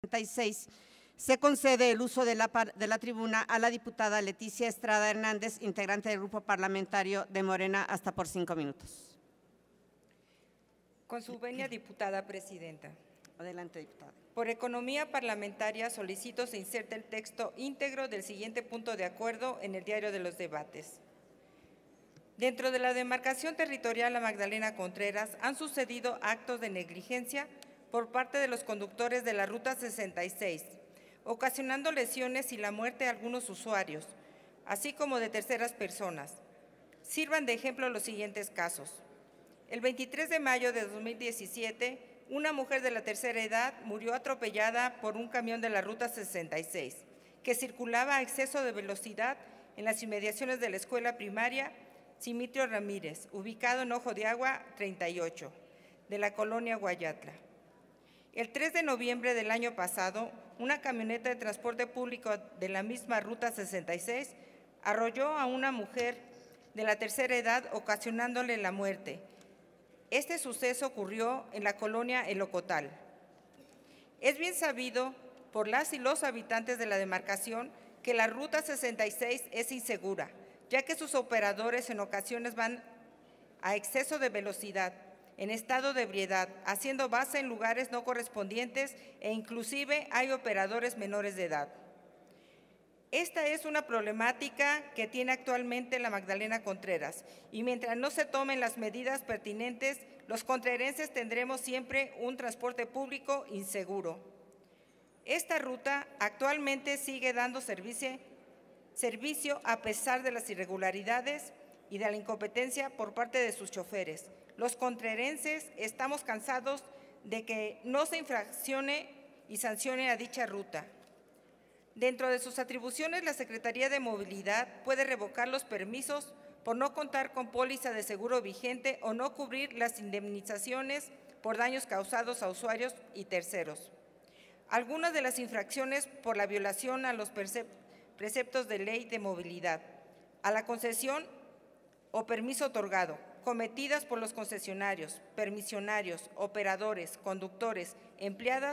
66, se concede el uso de la tribuna a la diputada Leticia Estrada Hernández, integrante del Grupo Parlamentario de Morena, hasta por 5 minutos. Con su venia, diputada presidenta. Adelante, diputada. Por economía parlamentaria solicito se inserte el texto íntegro del siguiente punto de acuerdo en el diario de los debates. Dentro de la demarcación territorial La Magdalena Contreras han sucedido actos de negligencia por parte de los conductores de la Ruta 66, ocasionando lesiones y la muerte a algunos usuarios, así como de terceras personas. Sirvan de ejemplo los siguientes casos. El 23 de mayo de 2017, una mujer de la tercera edad murió atropellada por un camión de la Ruta 66, que circulaba a exceso de velocidad en las inmediaciones de la escuela primaria Simitrio Ramírez, ubicado en Ojo de Agua 38, de la colonia Guayatla. El 3 de noviembre del año pasado, una camioneta de transporte público de la misma Ruta 66 arrolló a una mujer de la tercera edad, ocasionándole la muerte. Este suceso ocurrió en la colonia El Ocotal. Es bien sabido por las y los habitantes de la demarcación que la Ruta 66 es insegura, ya que sus operadores en ocasiones van a exceso de velocidad, en estado de ebriedad, haciendo base en lugares no correspondientes e inclusive hay operadores menores de edad. Esta es una problemática que tiene actualmente la Magdalena Contreras y mientras no se tomen las medidas pertinentes, los contrerenses tendremos siempre un transporte público inseguro. Esta ruta actualmente sigue dando servicio a pesar de las irregularidades y de la incompetencia por parte de sus choferes. Los contrerenses estamos cansados de que no se infraccione y sancione a dicha ruta. Dentro de sus atribuciones, la Secretaría de Movilidad puede revocar los permisos por no contar con póliza de seguro vigente o no cubrir las indemnizaciones por daños causados a usuarios y terceros. Algunas de las infracciones por la violación a los preceptos de ley de movilidad, a la concesión o permiso otorgado, cometidas por los concesionarios, permisionarios, operadores, conductores, empleados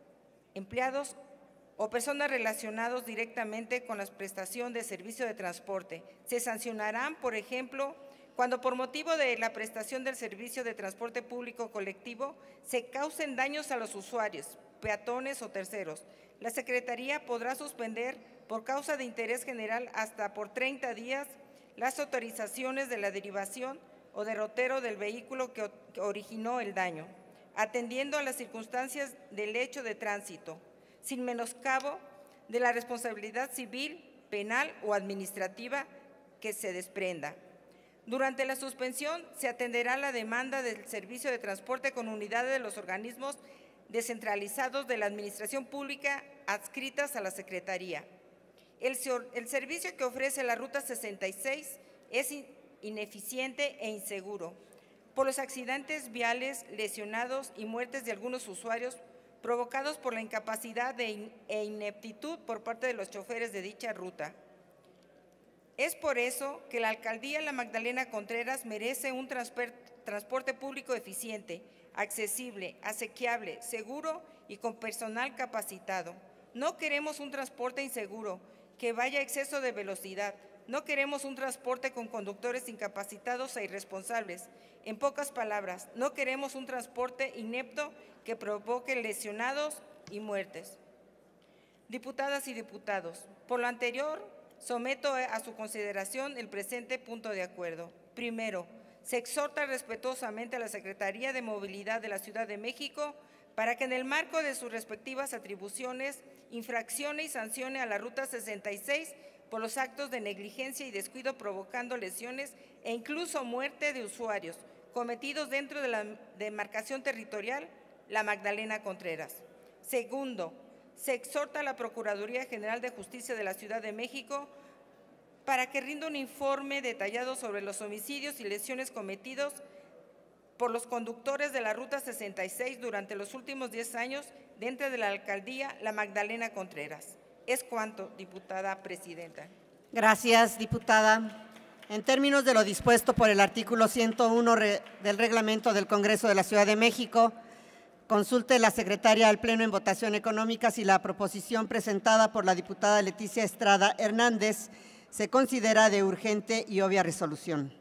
o personas relacionadas directamente con la prestación de servicio de transporte. Se sancionarán, por ejemplo, cuando por motivo de la prestación del servicio de transporte público colectivo se causen daños a los usuarios, peatones o terceros. La Secretaría podrá suspender por causa de interés general hasta por 30 días las autorizaciones de la derivación o derrotero del vehículo que originó el daño, atendiendo a las circunstancias del hecho de tránsito, sin menoscabo de la responsabilidad civil, penal o administrativa que se desprenda. Durante la suspensión se atenderá la demanda del servicio de transporte con unidades de los organismos descentralizados de la administración pública adscritas a la Secretaría. El servicio que ofrece la Ruta 66 es ineficiente e inseguro por los accidentes viales, lesionados y muertes de algunos usuarios provocados por la incapacidad e ineptitud por parte de los choferes de dicha ruta. Es por eso que la Alcaldía La Magdalena Contreras merece un transporte público eficiente, accesible, asequible, seguro y con personal capacitado. No queremos un transporte inseguro que vaya a exceso de velocidad. No queremos un transporte con conductores incapacitados e irresponsables. En pocas palabras, no queremos un transporte inepto que provoque lesionados y muertes. Diputadas y diputados, por lo anterior, someto a su consideración el presente punto de acuerdo. Primero, se exhorta respetuosamente a la Secretaría de Movilidad de la Ciudad de México para que en el marco de sus respectivas atribuciones infraccione y sancione a la Ruta 66 por los actos de negligencia y descuido provocando lesiones e incluso muerte de usuarios cometidos dentro de la demarcación territorial La Magdalena Contreras. Segundo, se exhorta a la Procuraduría General de Justicia de la Ciudad de México para que rinda un informe detallado sobre los homicidios y lesiones cometidos por los conductores de la Ruta 66 durante los últimos 10 años dentro de la Alcaldía La Magdalena Contreras. Es cuanto, diputada presidenta. Gracias, diputada. En términos de lo dispuesto por el artículo 101 del Reglamento del Congreso de la Ciudad de México, Consulte la secretaria al Pleno en votación económica si la proposición presentada por la diputada Leticia Estrada Hernández se considera de urgente y obvia resolución.